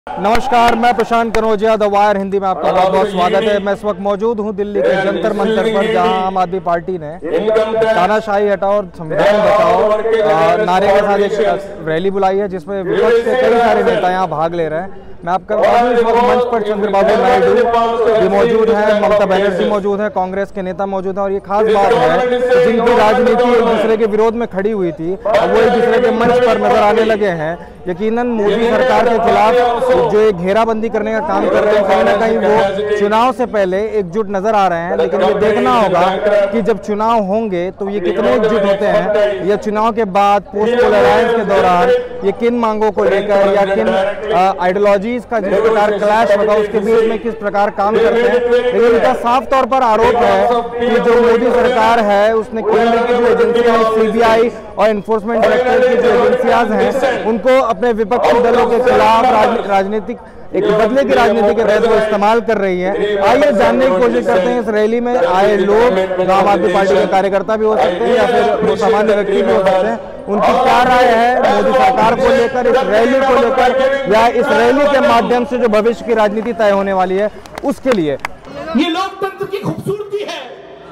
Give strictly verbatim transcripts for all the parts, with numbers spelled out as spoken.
नमस्कार, मैं Prashant Kanaujia, the Wire Hindi में आपका बहुत बहुत स्वागत है। मैं इस वक्त मौजूद हूं दिल्ली के जंतर मंतर पर, जहां आम आदमी पार्टी ने तानाशाही हटाओ और संविधान बचाओ नारे के साथ एक रैली बुलाई है, जिसमें विपक्ष के कई सारे नेता यहां भाग ले रहे हैं। मैं आपका इस वक्त मंच पर चंद्रबाबू नायडू भी मौजूद हैं, ममता बनर्जी मौजूद है, कांग्रेस के नेता मौजूद हैं। और ये खास बात है, जिनकी राजनीति एक दूसरे के विरोध में खड़ी हुई थी, अब वो एक दूसरे के मंच पर नजर आने लगे हैं। यकीनन मोदी सरकार के खिलाफ जो एक घेराबंदी करने का काम कर रहे हैं, कहीं ना कहीं वो चुनाव से पहले एकजुट नजर आ रहे हैं। लेकिन ये देखना होगा कि जब चुनाव होंगे तो ये कितने एकजुट होते हैं, या चुनाव के बाद पोस्ट पोल अलायंस के दौरान ये किन मांगों को लेकर या किन आइडियोलॉजीज का जिस प्रकार क्लैश होगा उसके बीच में किस प्रकार काम करते हैं। लेकिन इनका साफ तौर पर आरोप है कि जो मोदी सरकार है उसने केंद्र की जो एजेंसियां, सीबीआई और एनफोर्समेंट डायरेक्टरेट की जो एजेंसियां हैं, उनको अपने विपक्षी दलों के खिलाफ राजनीतिक एक बदले की राजनीति के तहत वो इस्तेमाल कर रही है। आइए जानने की कोशिश करते हैं इस रैली में आए लोग, आम आदमी पार्टी के कार्यकर्ता भी हो सकते हैं या फिर वो सामान्य व्यक्ति भी हो सकते हैं, उनकी क्या राय है मोदी सरकार को लेकर, इस रैली को लेकर, या इस रैली के माध्यम से जो भविष्य की राजनीति तय होने वाली है उसके लिए। ये लोकतंत्र की खूबसूरती है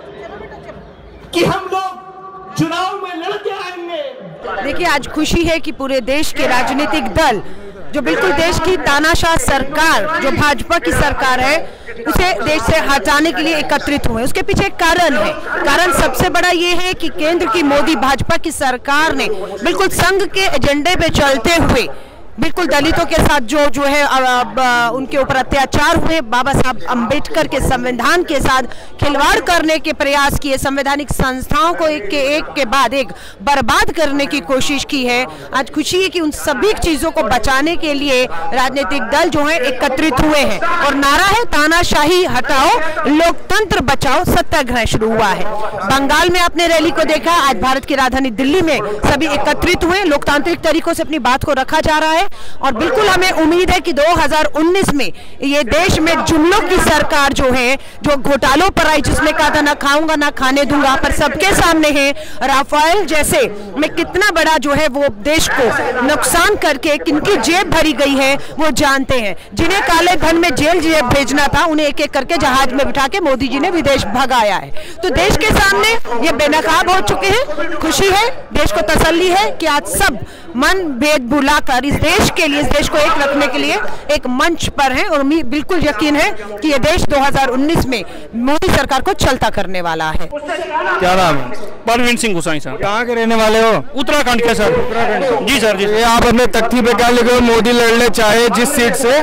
कि हम लोग चुनाव में लड़के आएंगे। देखिए, आज खुशी है कि पूरे देश के राजनीतिक दल जो बिल्कुल देश की तानाशाह सरकार, जो भाजपा की सरकार है, उसे देश से हटाने के लिए एकत्रित हुए। उसके पीछे एक कारण है। कारण सबसे बड़ा ये है कि केंद्र की मोदी भाजपा की सरकार ने बिल्कुल संघ के एजेंडे पे चलते हुए बिल्कुल दलितों के साथ जो जो है अब उनके ऊपर अत्याचार हुए, बाबा साहब अंबेडकर के संविधान के साथ खिलवाड़ करने के प्रयास किए, संवैधानिक संस्थाओं को एक के एक के बाद एक बर्बाद करने की कोशिश की है। आज खुशी है कि उन सभी चीजों को बचाने के लिए राजनीतिक दल जो है एकत्रित हुए हैं और नारा है तानाशाही हटाओ, लोकतंत्र बचाओ, सत्याग्रह शुरू हुआ है। बंगाल में आपने रैली को देखा, आज भारत की राजधानी दिल्ली में सभी एकत्रित हुए, लोकतांत्रिक तरीकों से अपनी बात को रखा जा रहा है। और बिल्कुल हमें उम्मीद है कि दो हज़ार उन्नीस में ये देश में जुमलों की सरकार जो है, जो घोटालों पर आई, जिसमें कहा था ना खाऊंगा ना खाने दूंगा, पर सबके सामने है राफेल जैसे में कितना बड़ा जो है वो देश को नुकसान करके किनकी जेब भरी गई है वो जानते हैं। जिन्हें काले धन में जेल जेब भेजना था, उन्हें एक एक करके जहाज में बिठा के मोदी जी ने विदेश भगाया है। तो देश के सामने ये बेनकाब हो चुके हैं। खुशी है, देश को तसल्ली है कि आज सब मन भेद भुलाकर इस देश के लिए, इस देश को एक रखने के लिए एक मंच पर है। और बिल्कुल यकीन है कि ये देश दो हज़ार उन्नीस में मोदी सरकार को चलता करने वाला है। क्या नाम है? परवीन सिंह गुसाई साहब। कहाँ के रहने वाले हो? उत्तराखंड के सर। उत्तराखंड जी सर जी। ये आप अपने तख्ती पे क्या लिखे हो? मोदी लड़ने चाहे जिस सीट से,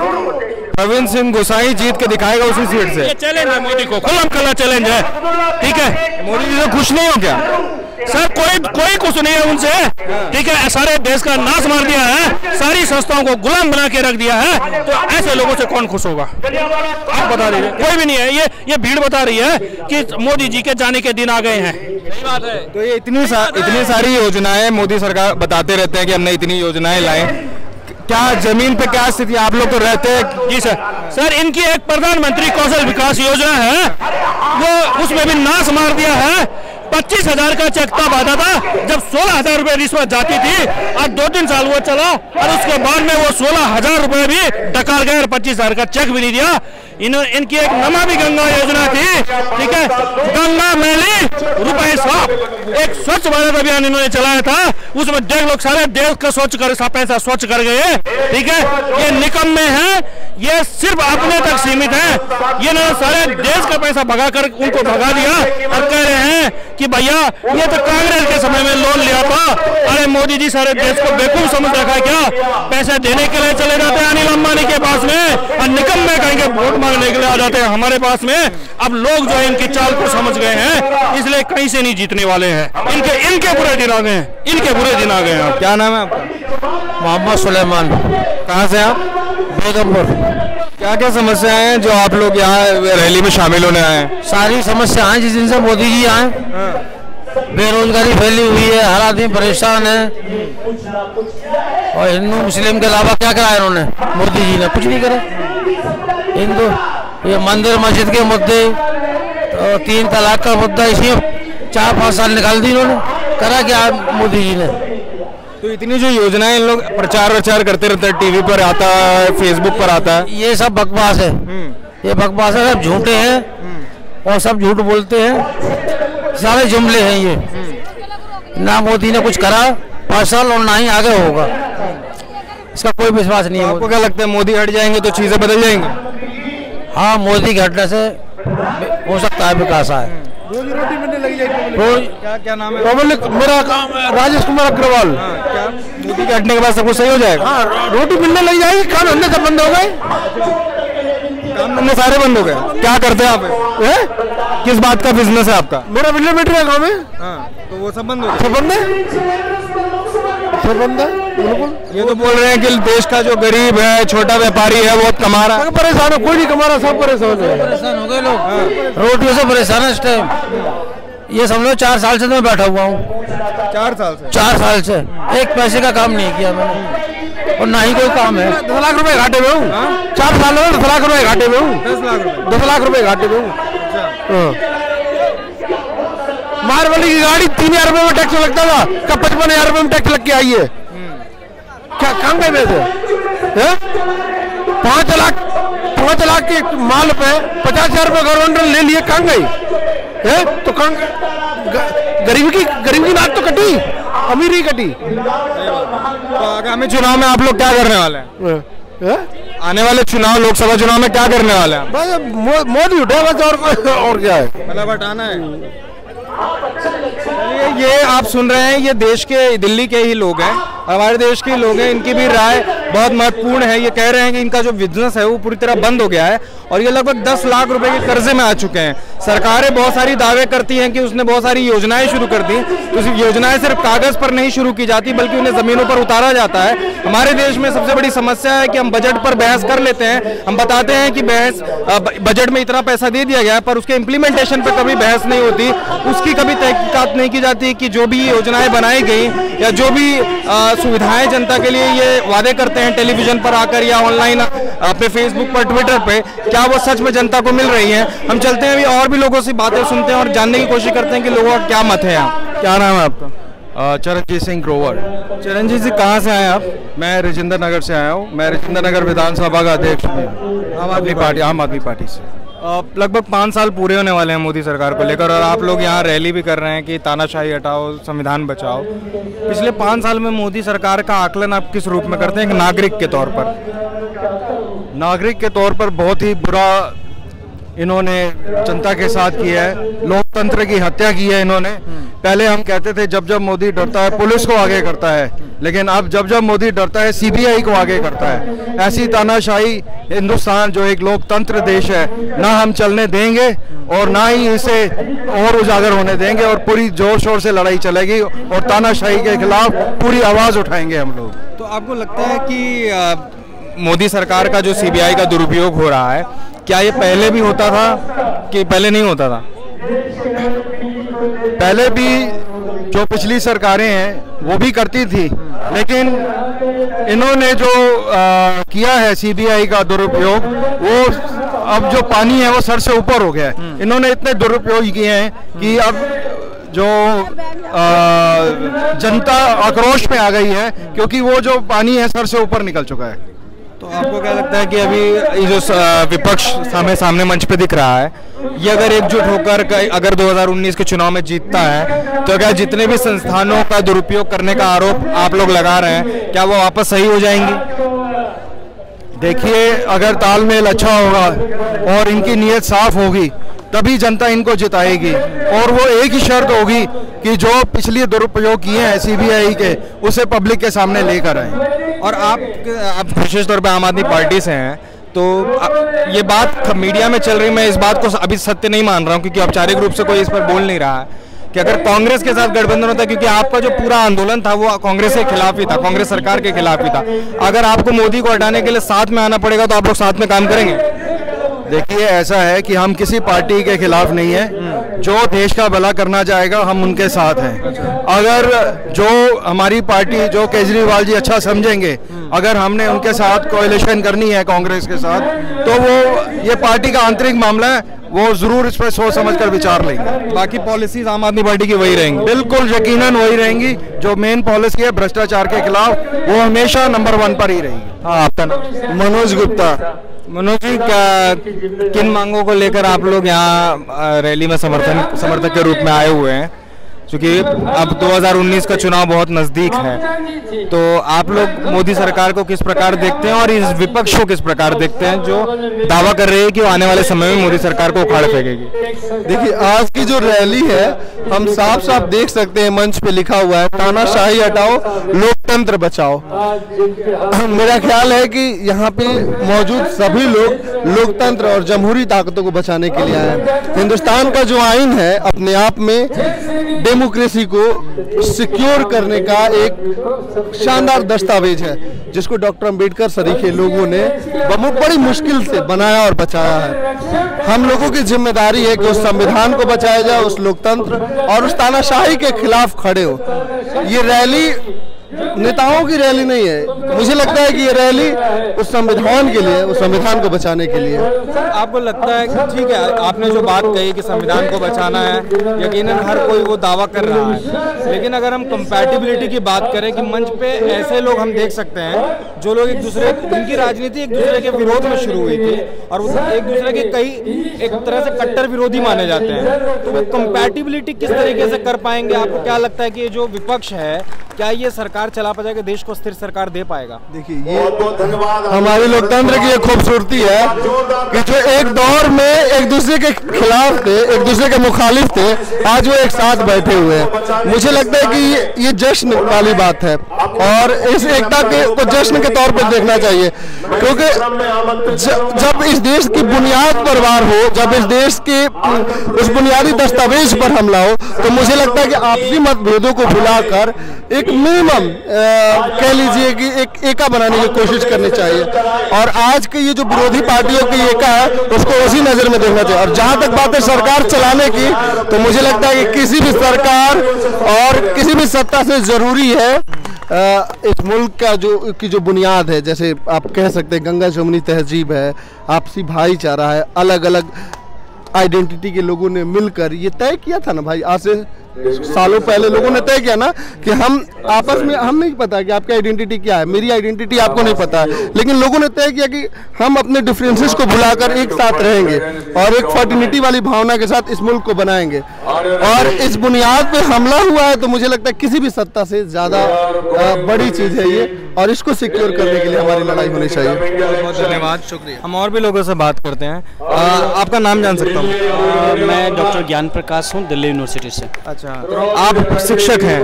परवीन सिंह गुसाई जीत के दिखाएगा उसी सीट से। ये चैलेंज है मोदी को, खुला खुला चैलेंज है। ठीक है, मोदी जी से खुश नहीं हो क्या? सर कोई कोई कुछ नहीं है उनसे। ठीक है, सारे देश का नाश मार दिया है, सारी संस्थाओं को गुलाम बना के रख दिया है, तो ऐसे लोगों से कौन खुश होगा? आप बता दीजिए। कोई भी नहीं है। ये ये भीड़ बता रही है कि मोदी जी के जाने के दिन आ गए हैं। सही बात है। तो ये इतनी सा, इतनी सारी योजनाएं मोदी सरकार बताते रहते हैं कि हमने इतनी योजनाएं लाए, क्या जमीन पे क्या स्थिति? आप लोग तो रहते हैं। जी सर। सर इनकी एक प्रधानमंत्री कौशल विकास योजना है, वो उसमें भी नाश मार दिया है। पच्चीस हजार का चेक तब आता था जब सोलह हजार रुपए रिश्वत जाती थी। आज दो तीन साल वो चला और उसके बाद में वो सोलह हजार रुपए भी डकार गए और पच्चीस हजार का चेक भी नहीं दिया। इन इनकी एक नमामि गंगा योजना थी। ठीक है, गंगा मैली रुपए साफ, एक स्वच्छ भारत अभियान इन्होंने चलाया था, उसमें देख लोग सारे देश का स्वच्छ कर पैसा स्वच्छ कर गए। ठीक है, ये निकम्मे हैं, ये सिर्फ अपने तक सीमित है। ये ना सारे देश का पैसा भगा कर उनको भगा दिया और कह रहे हैं कि भैया ये तो कांग्रेस के समय में लोन लिया था। अरे मोदी जी सारे देश को बेवकूफ समझ रखा है क्या? पैसे देने के लिए चले जाते हैं अनिल अंबानी के पास में और निकम्मे कहेंगे वोट मांगने के लिए आ जाते हैं हमारे पास में। अब लोग जो है इनकी चाल को समझ गए हैं, इसलिए कहीं से नहीं जीतने वाले हैं। इनके इनके बुरे दिन आ गए हैं, इनके बुरे दिन आ गए हैं। क्या नाम है आपका? मोहम्मद सुलेमान। कहाँ से आप? बेगमपुर। क्या क्या समस्याएं हैं जो आप लोग यहाँ रैली में शामिल होने आए हैं? सारी समस्याएं जिस दिन से मोदी जी आए, बेरोजगारी फैली हुई है, हर आदमी परेशान है। और हिंदू मुस्लिम के अलावा क्या करा इन्होंने? मोदी जी ने कुछ नहीं करा। हिंदू ये मंदिर मस्जिद के मुद्दे, तो तीन तलाक का मुद्दा, इसी चार पाँच साल निकाल दी इन्होंने। करा क्या मोदी जी ने? तो इतनी जो योजनाएं इन लोग प्रचार प्रचार करते रहते हैं, टीवी पर आता है, फेसबुक पर आता है, ये सब बकवास है, ये बकवास है, सब झूठे हैं और सब झूठ बोलते हैं, सारे जुमले हैं ये। ना मोदी ने कुछ करा पाँच साल और ना ही आगे होगा, इसका कोई विश्वास नहीं है। आपको क्या लगता है मोदी हट जाएंगे तो चीजें बदल जाएंगी? हाँ, मोदी के हटने से हो सकता है विकास आए। रोजी रोटी मिलने लगी जाएगी। क्या क्या नाम है? मेरा काम राजेश कुमार अग्रवाल। क्या मोदी के हटने के बाद सब कुछ सही हो जाएगा? हाँ, रोटी मिलने लग जाएगी, काम धंधे सब बंद हो गए, काम धंधे सारे बंद हो गए। क्या करते हैं आप? है? किस बात का बिजनेस है आपका? मेरा बिल्डर बैटरी का काम है। हाँ, तो वो सब बंद हो गए। सब बंद है, सब बंद है, बिल्कुल। ये तो बोल रहे हैं कि देश का जो गरीब है, छोटा व्यापारी है, वो कमा रहा है। परेशान है, कोई नहीं कमा रहा, सब परेशान है, परेशान हो गए लोग, रोटियों से परेशान है इस टाइम। ये समझो चार साल से तो मैं बैठा हुआ हूँ, चार साल से चार साल से एक पैसे का काम नहीं किया मैंने, और ना ही कोई काम है। दस लाख रुपए घाटे में हूँ, चार साल में दस लाख रुपए घाटे में हूँ, दस लाख रुपए दस लाख रुपए घाटे में हूँ। मारवाली की गाड़ी तीन हजार रुपए में टैक्स लगता था, कब पचपन हजार रुपए में टैक्स लग के आई है, क्या काम गए वैसे? पाँच लाख पाँच लाख के माल पे पचास हजार रुपए गवर्नमेंट ले लिए, कहाँ गई है? तो कहाँ गरीब की गरीब की नाक तो कटी, अमीर ही कटी। तो आगामी चुनाव में आप लोग क्या करने वाले हैं? है? आने वाले चुनाव, लोकसभा चुनाव में क्या करने वाले हैं? बस मो, मोदी उठे बस, और और क्या है, मतलब हटाना है। ये ये आप सुन रहे हैं, ये देश के, दिल्ली के ही लोग हैं, हमारे देश के लोग हैं, इनकी भी राय बहुत महत्वपूर्ण है। ये कह रहे हैं कि इनका जो बिजनेस है वो पूरी तरह बंद हो गया है और ये लगभग दस लाख रुपए के कर्जे में आ चुके हैं। सरकारें बहुत सारी दावे करती हैं कि उसने बहुत सारी योजनाएं शुरू कर दी, तो इस योजनाएं सिर्फ कागज पर नहीं शुरू की जाती बल्कि उन्हें जमीनों पर उतारा जाता है। हमारे देश में सबसे बड़ी समस्या है कि हम बजट पर बहस कर लेते हैं, हम बताते हैं कि बहस बजट में इतना पैसा दे दिया गया है, पर उसके इम्प्लीमेंटेशन पर कभी बहस नहीं होती, उसकी कभी तहकीकात नहीं की जाती कि जो भी योजनाएं बनाई गई या जो भी सुविधाएं जनता के लिए ये वादे करते हैं टेलीविजन पर आकर या ऑनलाइन अपने फेसबुक पर, ट्विटर पे, क्या वो सच में जनता को मिल रही है। हम चलते हैं अभी और भी लोगों से बातें सुनते हैं और जानने की कोशिश करते हैं कि लोगों का क्या मत है यहाँ। क्या नाम है आपका? चरणजीत सिंह ग्रोवर। चरणजीत जी, कहाँ से आए आप? मैं राजेंद्र नगर से आया हूँ, मैं राजेंद्र नगर विधानसभा का अध्यक्ष हूँ, आम आदमी पार्टी आम आदमी पार्टी से। लगभग पाँच साल पूरे होने वाले हैं मोदी सरकार को लेकर और आप लोग यहाँ रैली भी कर रहे हैं कि तानाशाही हटाओ, संविधान बचाओ। पिछले पाँच साल में मोदी सरकार का आकलन आप किस रूप में करते हैं एक नागरिक के तौर पर? नागरिक के तौर पर बहुत ही बुरा इन्होंने जनता के साथ किया है, लोकतंत्र की हत्या की है इन्होंने। पहले हम कहते थे जब जब मोदी डरता है पुलिस को आगे करता है, लेकिन अब जब जब मोदी डरता है सीबीआई को आगे करता है। ऐसी तानाशाही हिंदुस्तान जो एक लोकतंत्र देश है ना हम चलने देंगे और ना ही इसे और उजागर होने देंगे और पूरी जोर शोर से लड़ाई चलेगी और तानाशाही के खिलाफ पूरी आवाज उठाएंगे हम लोग। तो आपको लगता है कि आ, मोदी सरकार का जो सीबीआई का दुरुपयोग हो रहा है, क्या ये पहले भी होता था कि पहले नहीं होता था? पहले भी जो पिछली सरकारें हैं वो भी करती थी, लेकिन इन्होंने जो आ, किया है सीबीआई का दुरुपयोग, वो अब जो पानी है वो सर से ऊपर हो गया है। इन्होंने इतने दुरुपयोग किए हैं कि अब जो आ, जनता आक्रोश में आ गई है क्योंकि वो जो पानी है सर से ऊपर निकल चुका है। तो आपको क्या लगता है कि अभी ये जो विपक्ष सामने सामने मंच पे दिख रहा है, ये अगर एकजुट होकर अगर दो हज़ार उन्नीस के चुनाव में जीतता है तो क्या जितने भी संस्थानों का दुरुपयोग करने का आरोप आप लोग लगा रहे हैं, क्या वो वापस सही हो जाएंगी? देखिए, अगर तालमेल अच्छा होगा और इनकी नीयत साफ होगी तभी जनता इनको जिताएगी, और वो एक ही शर्त होगी कि जो पिछले दुरुपयोग किए हैं सीबीआई के उसे पब्लिक के सामने लेकर आए। और आप आप विशेष तौर पे आम आदमी पार्टी से हैं, तो ये बात मीडिया में चल रही, मैं इस बात को अभी सत्य नहीं मान रहा हूँ क्योंकि औपचारिक रूप से कोई इस पर बोल नहीं रहा है कि अगर कांग्रेस के साथ गठबंधन होता, क्योंकि आपका जो पूरा आंदोलन था वो कांग्रेस के खिलाफ ही था, कांग्रेस सरकार के खिलाफ ही था। अगर आपको मोदी को हटाने के लिए साथ में आना पड़ेगा तो आप लोग साथ में काम करेंगे? देखिए, ऐसा है कि हम किसी पार्टी के खिलाफ नहीं है, जो देश का भला करना चाहेगा हम उनके साथ हैं। अगर जो हमारी पार्टी, जो केजरीवाल जी अच्छा समझेंगे, अगर हमने उनके साथ कोalition करनी है कांग्रेस के साथ, तो वो ये पार्टी का आंतरिक मामला है, वो जरूर इस पर सोच समझ कर विचार लेंगे। बाकी पॉलिसीज आम आदमी पार्टी की वही रहेंगी? बिल्कुल यकीनन वही रहेंगी। जो मेन पॉलिसी है भ्रष्टाचार के खिलाफ, वो हमेशा नंबर वन पर ही रहेगी। हाँ, आपका नाम? मनोज गुप्ता। मनोज जी, क्या किन मांगों को लेकर आप लोग यहाँ रैली में समर्थन समर्थक के रूप में आए हुए हैं? क्योंकि अब दो हज़ार उन्नीस का चुनाव बहुत नजदीक है, तो आप लोग मोदी सरकार को किस प्रकार देखते हैं और इस विपक्ष को किस प्रकार देखते हैं जो दावा कर रहे हैं कि वो आने वाले समय में मोदी सरकार को उखाड़ फेंकेगी? देखिए, आज की जो रैली है, हम साफ साफ देख सकते हैं मंच पे लिखा हुआ है तानाशाही हटाओ, लोकतंत्र बचाओ। मेरा ख्याल है कि यहाँ पे मौजूद सभी लोग लोकतंत्र और जमहूरी ताकतों को बचाने के लिए आए हैं। हिंदुस्तान का जो आइन है अपने आप में डेमोक्रेसी को सिक्योर करने का एक शानदार दस्तावेज है, जिसको डॉक्टर अंबेडकर सरीखे लोगों ने बहुत बड़ी मुश्किल से बनाया और बचाया है। हम लोगों की जिम्मेदारी है कि उस संविधान को बचाया जाए, उस लोकतंत्र और उस तानाशाही के खिलाफ खड़े हो। ये रैली नेताओं की रैली नहीं है, मुझे लगता है कि ये रैली उस संविधान के लिए, उस संविधान को बचाने के लिए। आपको लगता है कि ठीक है, आपने जो बात कही कि संविधान को बचाना है, यकीनन हर कोई वो दावा कर रहा है, लेकिन अगर हम कंपैटिबिलिटी की बात करें कि मंच पे ऐसे लोग हम देख सकते हैं जो लोग एक दूसरे, उनकी राजनीति एक दूसरे के विरोध में शुरू हुई थी और वो एक दूसरे के कई एक तरह से कट्टर विरोधी माने जाते हैं, तो वो कंपैटिबिलिटी किस तरीके से कर पाएंगे? आपको क्या लगता है कि ये जो विपक्ष है, क्या ये सरकार चला पाएगा, देश को स्थिर सरकार दे पाएगा? देखिए, ये हमारे लोकतंत्र की एक खूबसूरती है कि जो एक दौर में एक दूसरे के खिलाफ थे, एक दूसरे के मुखालिफ थे, आज वो एक साथ बैठे हुए हैं। मुझे लगता है कि ये, ये जश्न वाली बात है और इस एकता के को जश्न के तौर पर देखना चाहिए, क्योंकि ज, जब इस देश की बुनियाद पर वार हो, जब इस देश के उस बुनियादी दस्तावेज पर हमला हो, तो मुझे लगता है कि आपसी मतभेदों को भुलाकर एक मिनिमम कह लीजिए कि एक एका बनाने की कोशिश करनी चाहिए। और आज के ये जो विरोधी पार्टियों की एका है, उसको उसी नजर में देखना चाहिए। और जहां तक बात है सरकार चलाने की, तो मुझे लगता है कि किसी भी सरकार और किसी भी सत्ता से जरूरी है इस मुल्क का जो की जो बुनियाद है, जैसे आप कह सकते हैं गंगा जमुनी तहजीब है, आपसी भाईचारा है, अलग अलग आइडेंटिटी के लोगों ने मिलकर ये तय किया था ना भाई, आज से सालों पहले लोगों ने तय किया ना कि हम आपस में, हम नहीं पता कि आपकी आइडेंटिटी क्या है, मेरी आइडेंटिटी आपको नहीं पता है, लेकिन लोगों ने तय किया कि हम अपने डिफरेंसेस को भुलाकर एक साथ रहेंगे और एक फर्टिनिटी वाली भावना के साथ इस मुल्क को बनाएंगे। और इस बुनियाद पे हमला हुआ है, तो मुझे लगता है किसी भी सत्ता से ज्यादा बड़ी चीज है ये, और इसको सिक्योर करने के लिए हमारी लड़ाई होनी चाहिए। बहुत धन्यवाद, शुक्रिया। हम और भी लोगों से बात करते हैं। आ, आपका नाम जान सकता हूँ? मैं डॉक्टर ज्ञान प्रकाश हूँ, दिल्ली यूनिवर्सिटी से। अच्छा, आप शिक्षक हैं।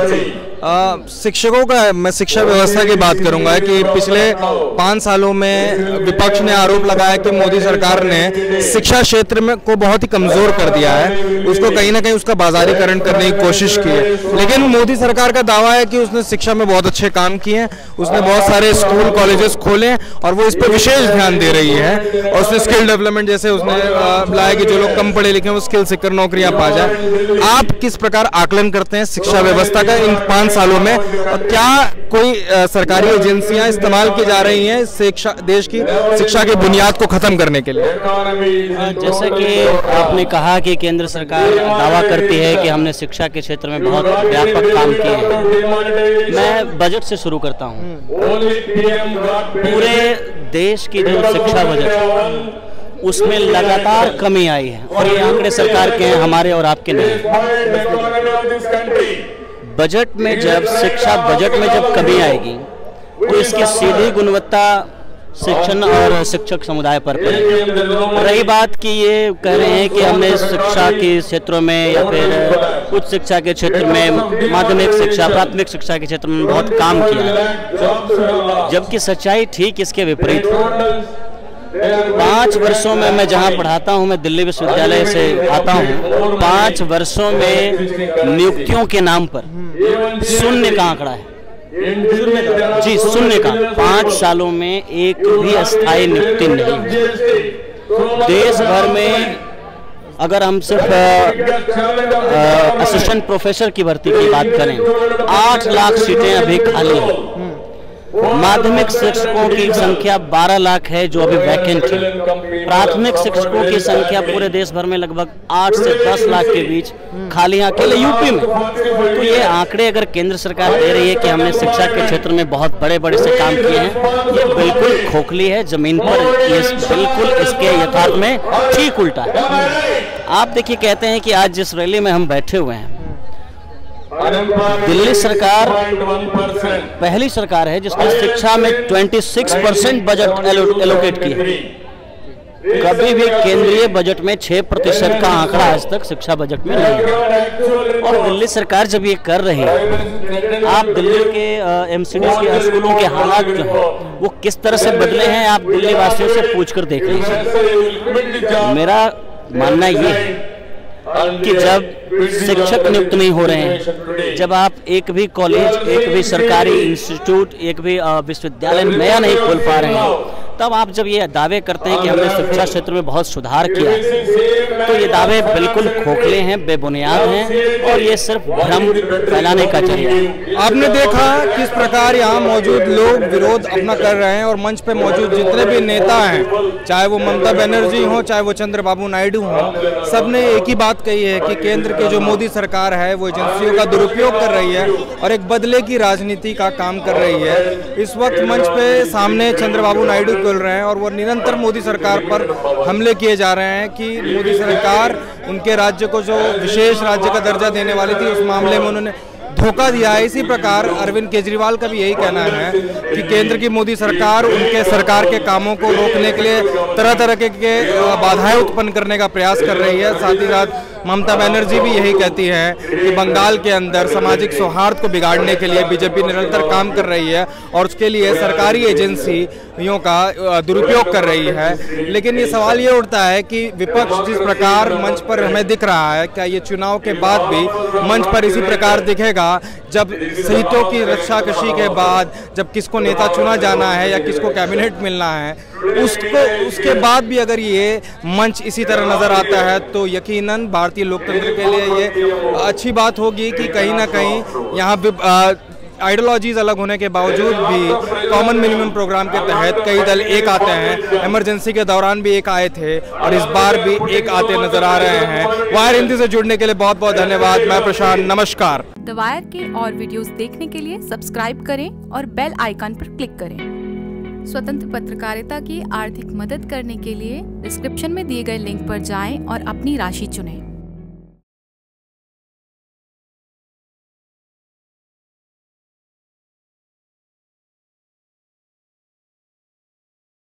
आ, शिक्षकों का, मैं शिक्षा व्यवस्था की बात करूंगा कि पिछले पाँच सालों में विपक्ष ने आरोप लगाया कि मोदी सरकार ने शिक्षा क्षेत्र में को बहुत ही कमजोर कर दिया है, उसको कहीं ना कहीं उसका बाजारीकरण करने की कोशिश की है। लेकिन मोदी सरकार का दावा है कि उसने शिक्षा में बहुत अच्छे काम किए हैं, उसने बहुत सारे स्कूल कॉलेजेस खोले और वो इस पर विशेष ध्यान दे रही है। और उसने स्किल डेवलपमेंट जैसे उसने लाया कि जो लोग कम पढ़े लिखे हैं वो स्किल सीकर नौकरियां पा जाए। आप किस प्रकार आकलन करते हैं शिक्षा व्यवस्था का इन पाँच सालों में, और क्या कोई आ, सरकारी एजेंसियां इस्तेमाल की जा रही हैं शिक्षा, देश की शिक्षा की बुनियाद को खत्म करने के लिए? जैसे कि आपने कहा कि केंद्र सरकार दावा करती है कि हमने शिक्षा के क्षेत्र में बहुत व्यापक काम किए हैं। मैं बजट से शुरू करता हूं। पूरे देश की जो शिक्षा बजट है उसमें लगातार कमी आई है, और ये आंकड़े सरकार के हैं, हमारे और आपके नहीं। बजट में जब शिक्षा बजट में जब कमी आएगी तो इसकी सीधी गुणवत्ता शिक्षण और शिक्षक समुदाय पर पड़ेगी। रही बात कि ये कह रहे हैं कि हमने शिक्षा के क्षेत्रों में या फिर उच्च शिक्षा के क्षेत्र में, माध्यमिक शिक्षा, प्राथमिक शिक्षा के क्षेत्र में बहुत काम किया, जबकि सच्चाई ठीक इसके विपरीत है। पाँच वर्षों में मैं जहाँ पढ़ाता हूँ, मैं दिल्ली विश्वविद्यालय से आता हूँ, पाँच वर्षों में नियुक्तियों के नाम पर शून्य का आंकड़ा है। जी, शून्य का। पाँच सालों में एक भी अस्थायी नियुक्ति नहीं। देश भर में अगर हम सिर्फ असिस्टेंट प्रोफेसर की भर्ती की बात करें, आठ लाख सीटें अभी खाली हैं। माध्यमिक शिक्षकों की संख्या बारह लाख है जो अभी वैकेंट है। प्राथमिक शिक्षकों की संख्या पूरे देश भर में लगभग आठ से दस लाख के बीच खाली अकेले यूपी में। तो ये आंकड़े अगर केंद्र सरकार दे रही है कि हमने शिक्षा के क्षेत्र में बहुत बड़े बड़े से काम किए हैं, ये बिल्कुल खोखली है। जमीन पर ये बिल्कुल इसके यथार्थ में ठीक उल्टा है। आप देखिए, कहते हैं कि आज जिस रैली में हम बैठे हुए हैं, दिल्ली सरकार पहली सरकार है जिसने शिक्षा में छब्बीस परसेंट बजट एलोकेट किया। कभी भी केंद्रीय बजट में छह प्रतिशत का आंकड़ा आज तक शिक्षा बजट में नहीं है। और दिल्ली सरकार जब ये कर रही है, आप दिल्ली के एमसीडीज के स्कूलों के हालात जो है वो किस तरह से बदले हैं, आप दिल्ली वासियों से पूछकर देख लीजिए। मेरा मानना ये है कि जब शिक्षक नियुक्त नहीं हो रहे हैं, जब आप एक भी कॉलेज, एक भी सरकारी इंस्टीट्यूट, एक भी विश्वविद्यालय नया नहीं खोल पा रहे हैं, तब आप जब ये दावे करते हैं कि हमने शिक्षा क्षेत्र में बहुत सुधार किया, तो ये दावे बिल्कुल खोखले हैं, बेबुनियाद हैं और ये सिर्फ भ्रम फैलाने का जरिया है। आपने देखा किस प्रकार यहाँ मौजूद लोग विरोध अपना कर रहे हैं और मंच पे मौजूद जितने भी नेता हैं, चाहे वो ममता बनर्जी हो, चाहे वो चंद्रबाबू नायडू हो, सबने एक ही बात कही है कि केंद्र की जो मोदी सरकार है वो एजेंसियों का दुरुपयोग कर रही है और एक बदले की राजनीति का काम कर रही है। इस वक्त मंच पे सामने चंद्रबाबू नायडू बोल रहे हैं और वो निरंतर मोदी सरकार पर हमले किए जा रहे हैं कि मोदी सरकार उनके राज्य को जो विशेष राज्य का दर्जा देने वाली थी उस मामले में उन्होंने धोखा दिया है। इसी प्रकार अरविंद केजरीवाल का भी यही कहना है कि केंद्र की मोदी सरकार उनके सरकार के कामों को रोकने के लिए तरह तरह के, के बाधाएं उत्पन्न करने का प्रयास कर रही है। साथ ही साथ ममता बनर्जी भी यही कहती है कि बंगाल के अंदर सामाजिक सौहार्द को बिगाड़ने के लिए बीजेपी निरंतर काम कर रही है और उसके लिए सरकारी एजेंसियों का दुरुपयोग कर रही है। लेकिन ये सवाल ये उठता है कि विपक्ष जिस प्रकार मंच पर हमें दिख रहा है, क्या ये चुनाव के बाद भी मंच पर इसी प्रकार दिखेगा? जब सीटों की रस्साकशी के बाद जब किसको नेता चुना जाना है या किसको कैबिनेट मिलना है, उसको उसके बाद भी अगर ये मंच इसी तरह नजर आता है तो यकीनन भारतीय लोकतंत्र के लिए ये अच्छी बात होगी कि कहीं ना कहीं यहाँ आइडियोलॉजीज अलग होने के बावजूद भी कॉमन मिनिमम प्रोग्राम के तहत कई दल एक आते हैं। इमरजेंसी के दौरान भी एक आए थे और इस बार भी एक आते नजर आ रहे हैं। वायर हिंदी से जुड़ने के लिए बहुत बहुत धन्यवाद। मैं प्रशांत, नमस्कार। द वायर के और वीडियोस देखने के लिए सब्सक्राइब करें और बेल आइकन पर क्लिक करें। स्वतंत्र पत्रकारिता की आर्थिक मदद करने के लिए डिस्क्रिप्शन में दिए गए लिंक पर जाएं और अपनी राशि चुनें।